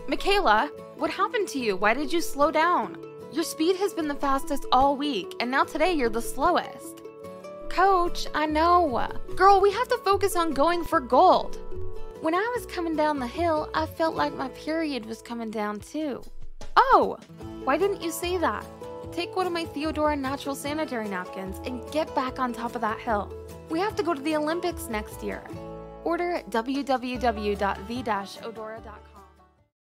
Michaela, what happened to you? Why did you slow down? Your speed has been the fastest all week, and now today you're the slowest. Coach, I know. Girl, we have to focus on going for gold. When I was coming down the hill, I felt like my period was coming down too. Oh, why didn't you say that? Take one of my theodora natural sanitary napkins and get back on top of that hill. We have to go to the Olympics next year. Order at www.the-odora.com.